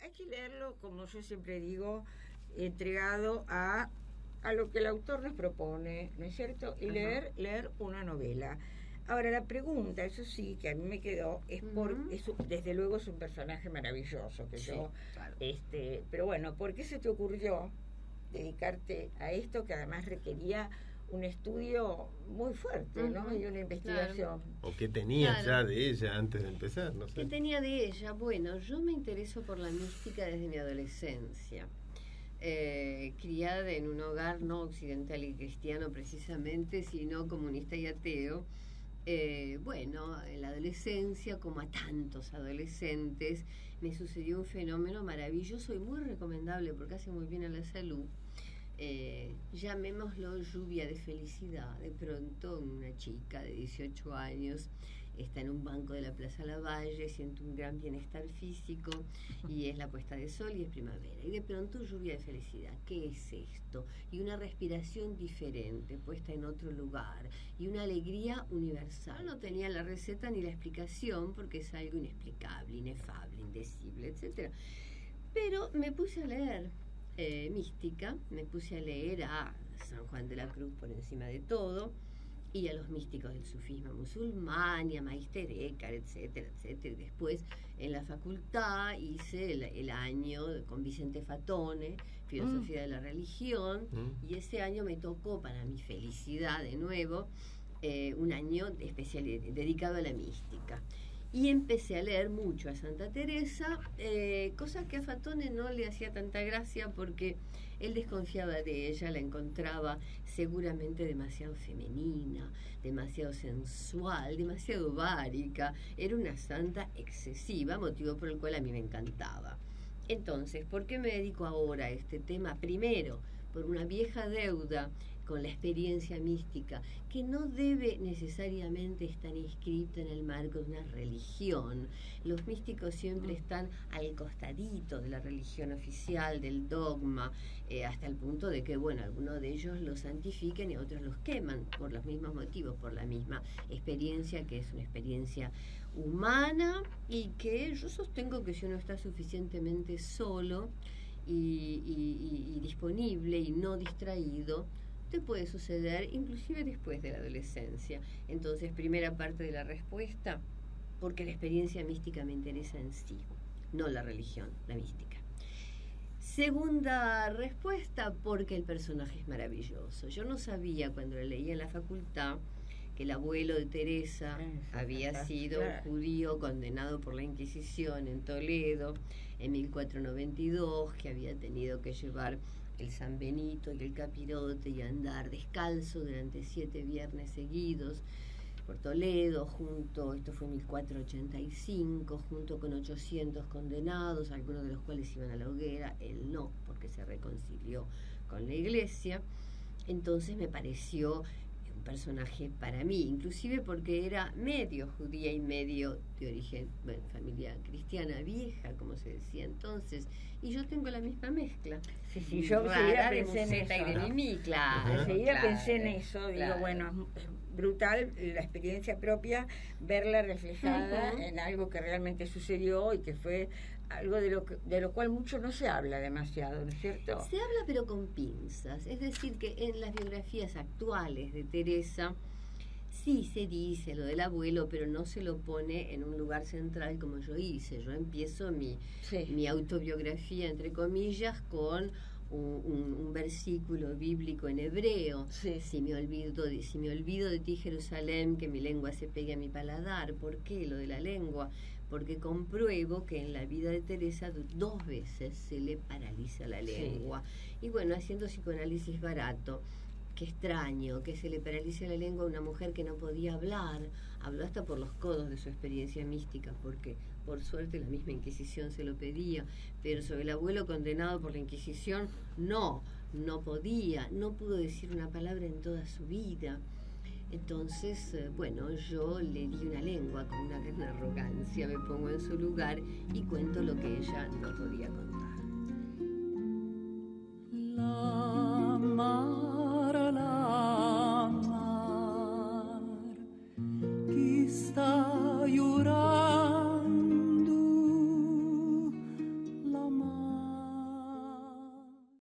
hay que leerlo, como yo siempre digo, entregado a lo que el autor nos propone, ¿no es cierto? Y leer una novela. Ahora, la pregunta, eso sí, que a mí me quedó, desde luego es un personaje maravilloso, claro. Pero bueno, ¿por qué se te ocurrió dedicarte a esto que además requería un estudio muy fuerte, ¿no? Y una investigación. Claro. ¿O qué tenías ya de ella antes de empezar? No sé. ¿Qué tenía de ella? Bueno, yo me intereso por la mística desde mi adolescencia. Criada en un hogar no occidental y cristiano precisamente, sino comunista y ateo. Bueno, en la adolescencia, como a tantos adolescentes, me sucedió un fenómeno maravilloso y muy recomendable porque hace muy bien a la salud. Llamémoslo lluvia de felicidad. De pronto una chica de 18 años está en un banco de la Plaza Lavalle, siente un gran bienestar físico y es la puesta de sol y es primavera. Y de pronto lluvia de felicidad. ¿Qué es esto? Y una respiración diferente, puesta en otro lugar. Y una alegría universal. No tenía la receta ni la explicación porque es algo inexplicable, inefable, indecible, etc. Pero me puse a leer mística, me puse a leer a San Juan de la Cruz por encima de todo, y a los místicos del sufismo musulmán, y a Meister Eckhart, etcétera, etcétera. Y después en la facultad hice el año con Vicente Fatone, filosofía de la religión, y ese año me tocó, para mi felicidad de nuevo, un año especial dedicado a la mística. Y empecé a leer mucho a Santa Teresa, cosas que a Fatone no le hacía tanta gracia porque él desconfiaba de ella, la encontraba seguramente demasiado femenina, demasiado sensual, demasiado bárica. Era una santa excesiva, motivo por el cual a mí me encantaba. Entonces, ¿por qué me dedico ahora a este tema? Primero, por una vieja deuda con la experiencia mística, que no debe necesariamente estar inscrito en el marco de una religión. Los místicos siempre están al costadito de la religión oficial, del dogma, hasta el punto de que, bueno, algunos de ellos los santifican y otros los queman por los mismos motivos, por la misma experiencia, que es una experiencia humana y que yo sostengo que si uno está suficientemente solo y disponible y no distraído, te puede suceder inclusive después de la adolescencia. Entonces, primera parte de la respuesta, porque la experiencia mística me interesa en sí, no la religión, la mística. Segunda respuesta, porque el personaje es maravilloso. Yo no sabía cuando lo leía en la facultad que el abuelo de Teresa había sido un judío condenado por la Inquisición en Toledo en 1492, que había tenido que llevar el San Benito y el capirote y andar descalzo durante 7 viernes seguidos por Toledo, esto fue en 1485, junto con 800 condenados, algunos de los cuales iban a la hoguera, él no, porque se reconcilió con la iglesia. Entonces me pareció un personaje para mí, inclusive porque era medio judía y medio de origen, bueno, familia cristiana vieja, como se decía entonces, y yo tengo la misma mezcla. Sí, yo enseguida pensé en eso, y de Mimi, claro. Enseguida pensé en eso, digo, bueno, es brutal la experiencia propia, verla reflejada en algo que realmente sucedió y que fue algo de lo cual mucho no se habla demasiado, ¿no es cierto? Se habla pero con pinzas, es decir que en las biografías actuales de Teresa sí se dice lo del abuelo, pero no se lo pone en un lugar central como yo hice. Yo empiezo mi autobiografía, entre comillas, con un versículo bíblico en hebreo. Si me olvido de ti, Jerusalén, que mi lengua se pegue a mi paladar. ¿Por qué lo de la lengua? Porque compruebo que en la vida de Teresa 2 veces se le paraliza la lengua. Y bueno, haciendo psicoanálisis barato, qué extraño que se le paralice la lengua a una mujer que no podía hablar. Habló hasta por los codos de su experiencia mística, porque por suerte la misma Inquisición se lo pedía, pero sobre el abuelo condenado por la Inquisición no podía, no pudo decir una palabra en toda su vida. Entonces, bueno, yo le di una lengua con una gran arrogancia, me pongo en su lugar y cuento lo que ella no podía contar.